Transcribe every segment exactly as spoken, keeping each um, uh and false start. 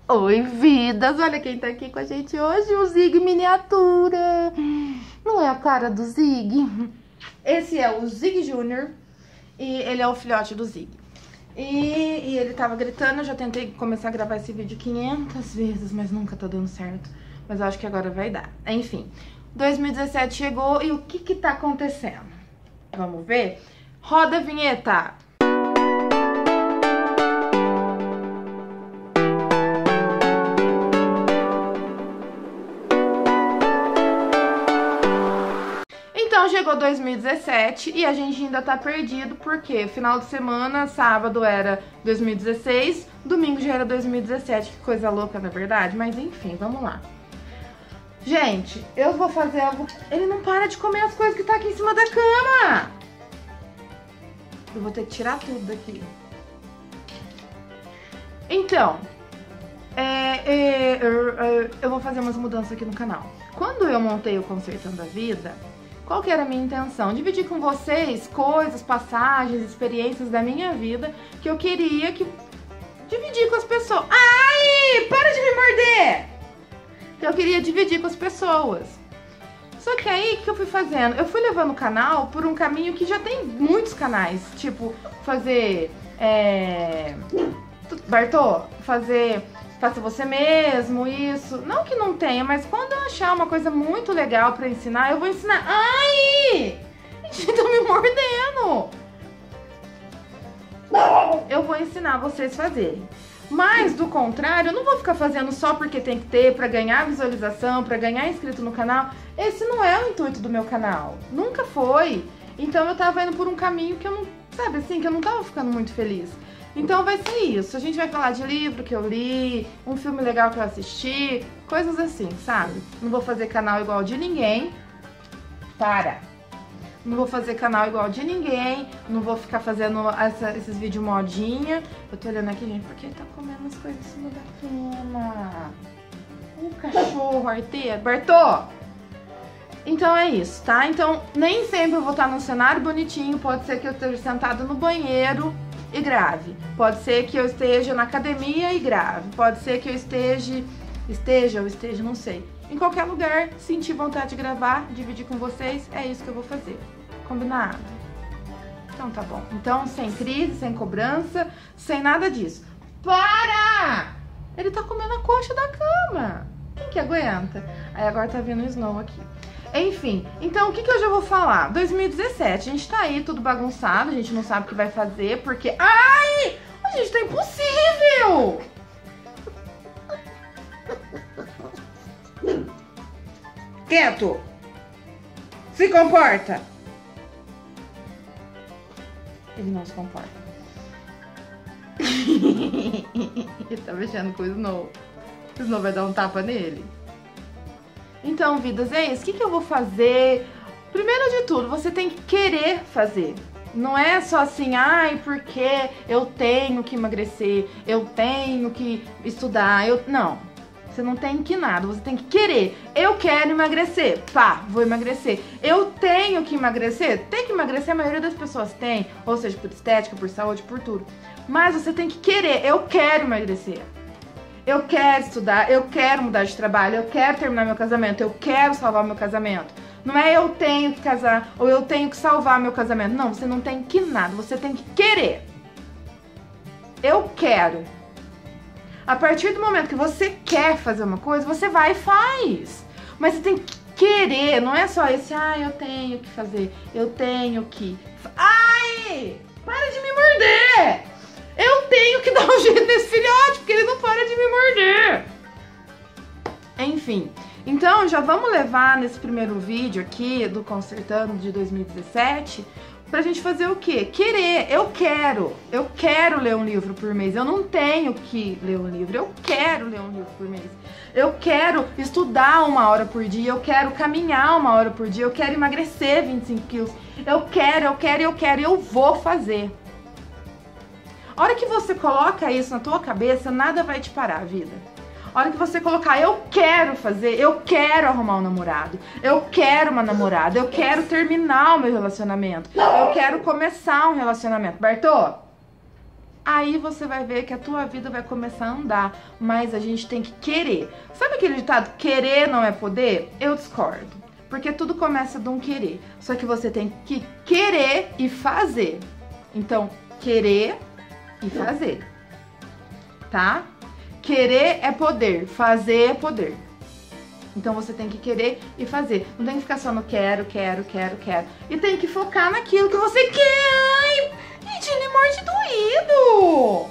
Oi, vidas! Olha quem tá aqui com a gente hoje, o Zig miniatura. Não é a cara do Zig? Esse é o Zig Júnior e ele é o filhote do Zig. E, e ele tava gritando, eu já tentei começar a gravar esse vídeo quinhentas vezes, mas nunca tá dando certo. Mas eu acho que agora vai dar. Enfim, dois mil e dezessete chegou e o que que tá acontecendo? Vamos ver? Roda a vinheta! Então chegou dois mil e dezessete e a gente ainda tá perdido, porque final de semana, sábado era dois mil e dezesseis, domingo já era dois mil e dezessete, que coisa louca na verdade, mas enfim, vamos lá. Gente, eu vou fazer algo... Ele não para de comer as coisas que tá aqui em cima da cama! Eu vou ter que tirar tudo daqui. Então, é, é, é, eu vou fazer umas mudanças aqui no canal. Quando eu montei o Consertando a Vida, qual que era a minha intenção? Dividir com vocês coisas, passagens, experiências da minha vida que eu queria que... dividir com as pessoas. Ai, para de me morder! Que eu queria dividir com as pessoas. Só que aí, o que eu fui fazendo? Eu fui levando o canal por um caminho que já tem muitos canais. Tipo, fazer... É... Bartô, fazer... Faça você mesmo, isso. Não que não tenha, mas quando eu achar uma coisa muito legal pra ensinar, eu vou ensinar. Ai! Gente, estão me mordendo! Eu vou ensinar vocês a fazerem. Mas, do contrário, eu não vou ficar fazendo só porque tem que ter, pra ganhar visualização, pra ganhar inscrito no canal. Esse não é o intuito do meu canal. Nunca foi. Então eu tava indo por um caminho que eu não... Sabe assim, que eu não tava ficando muito feliz. Então vai ser isso, a gente vai falar de livro que eu li, um filme legal que eu assisti, coisas assim, sabe? Não vou fazer canal igual de ninguém, para! Não vou fazer canal igual de ninguém, não vou ficar fazendo essa, esses vídeos modinha. Eu tô olhando aqui, gente, porque ele tá comendo as coisas em cima da cama. Um cachorro arteiro. Bartô! Então é isso, tá? Então nem sempre eu vou estar num cenário bonitinho, pode ser que eu esteja sentada no banheiro e grave. Pode ser que eu esteja na academia e grave. Pode ser que eu esteja, esteja ou esteja, não sei. Em qualquer lugar, sentir vontade de gravar, dividir com vocês, é isso que eu vou fazer. Combinado? Então tá bom. Então, sem crise, sem cobrança, sem nada disso. Para! Ele tá comendo a coxa da cama. Quem que aguenta? Aí agora tá vindo o Snow aqui. Enfim, então o que que eu já vou falar? dois mil e dezessete, a gente tá aí tudo bagunçado, a gente não sabe o que vai fazer, porque... Ai! A gente tá impossível! Quieto! Se comporta! Ele não se comporta. Ele tá mexendo com o Snow. O Snow vai dar um tapa nele. Então, vidas, é isso. O que que eu vou fazer? Primeiro de tudo, você tem que querer fazer. Não é só assim, ai, porque eu tenho que emagrecer, eu tenho que estudar, eu... Não, você não tem que nada, você tem que querer. Eu quero emagrecer, pá, vou emagrecer. Eu tenho que emagrecer, tem que emagrecer, a maioria das pessoas tem, ou seja, por estética, por saúde, por tudo. Mas você tem que querer, eu quero emagrecer. Eu quero estudar, eu quero mudar de trabalho, eu quero terminar meu casamento, eu quero salvar meu casamento. Não é eu tenho que casar ou eu tenho que salvar meu casamento. Não, você não tem que nada, você tem que querer. Eu quero. A partir do momento que você quer fazer uma coisa, você vai e faz. Mas você tem que querer, não é só esse, ah, eu tenho que fazer, eu tenho que... Ai! Para de me morder! Eu tenho que dar um jeito nesse filhote, porque ele não para de me morder. Enfim, então já vamos levar nesse primeiro vídeo aqui do Consertando de dois mil e dezessete pra gente fazer o quê? Querer, eu quero, eu quero ler um livro por mês, eu não tenho que ler um livro, eu quero ler um livro por mês. Eu quero estudar uma hora por dia, eu quero caminhar uma hora por dia, eu quero emagrecer vinte e cinco quilos, eu quero, eu quero, eu quero, eu vou fazer. A hora que você coloca isso na tua cabeça, nada vai te parar, vida. A hora que você colocar, eu quero fazer, eu quero arrumar um namorado, eu quero uma namorada, eu quero terminar o meu relacionamento, eu quero começar um relacionamento. Bartô, Aí você vai ver que a tua vida vai começar a andar, mas a gente tem que querer. Sabe aquele ditado, querer não é poder? Eu discordo, porque tudo começa de um querer. Só que você tem que querer e fazer. Então, querer e fazer, tá? Querer é poder, fazer é poder. Então você tem que querer e fazer. Não tem que ficar só no quero, quero, quero, quero. E tem que focar naquilo que você quer. Ai, gente, ele morde doído.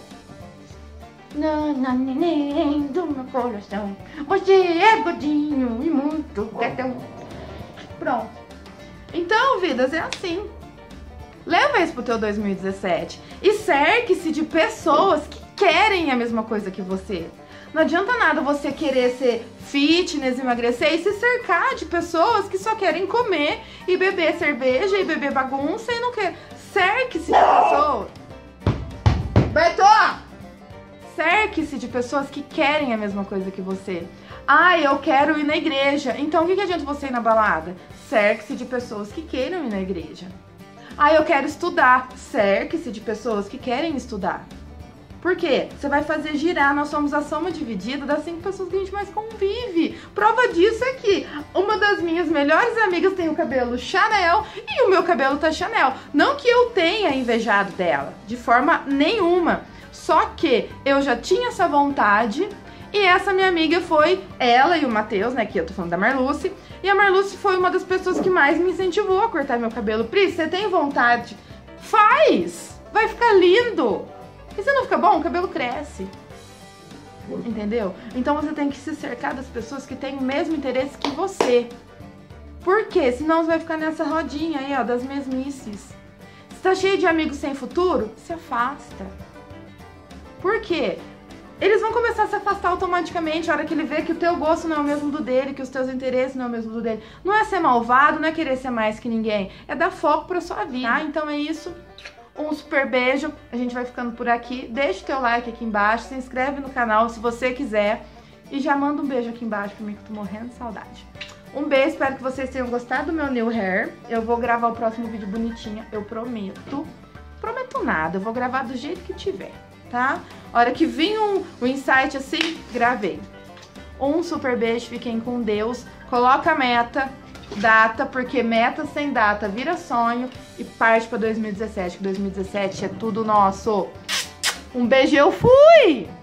Não, não, neném do meu coração. Você é gordinho e muito gatão. Pronto. Então, vidas, é assim. Leva isso pro teu dois mil e dezessete. E cerque-se de pessoas que querem a mesma coisa que você. Não adianta nada você querer ser fitness, emagrecer e se cercar de pessoas que só querem comer e beber cerveja e beber bagunça e não quer. Cerque-se de pessoas. Beto! Cerque-se de pessoas que querem a mesma coisa que você. Ah, eu quero ir na igreja. Então o que, que adianta você ir na balada? Cerque-se de pessoas que queiram ir na igreja. Ah, eu quero estudar. Cerque-se de pessoas que querem estudar. Por quê? Você vai fazer girar, nós somos a soma dividida das cinco pessoas que a gente mais convive. Prova disso é que uma das minhas melhores amigas tem o cabelo Chanel e o meu cabelo tá Chanel. Não que eu tenha invejado dela, de forma nenhuma. Só que eu já tinha essa vontade e essa minha amiga foi, ela e o Matheus, né, que eu tô falando da Marluce, e a Marluce foi uma das pessoas que mais me incentivou a cortar meu cabelo. Pri, você tem vontade? Faz! Vai ficar lindo! E se não fica bom, o cabelo cresce. Entendeu? Então você tem que se cercar das pessoas que têm o mesmo interesse que você. Por quê? Senão você vai ficar nessa rodinha aí, ó, das mesmices. Se tá cheio de amigos sem futuro, se afasta. Por quê? Eles vão começar a se afastar automaticamente a hora que ele vê que o teu gosto não é o mesmo do dele, que os teus interesses não é o mesmo do dele. Não é ser malvado, não é querer ser mais que ninguém. É dar foco pra sua vida, tá? Então é isso. Um super beijo, a gente vai ficando por aqui. Deixa o teu like aqui embaixo, se inscreve no canal se você quiser. E já manda um beijo aqui embaixo pra mim que eu tô morrendo de saudade. Um beijo, espero que vocês tenham gostado do meu new hair. Eu vou gravar o próximo vídeo bonitinha, eu prometo. Prometo nada, eu vou gravar do jeito que tiver, tá? A hora que vir um, um insight assim, gravei. Um super beijo, fiquem com Deus. Coloca a meta, data, porque meta sem data vira sonho. E parte pra dois mil e dezessete, que dois mil e dezessete é tudo nosso. Um beijo, eu fui!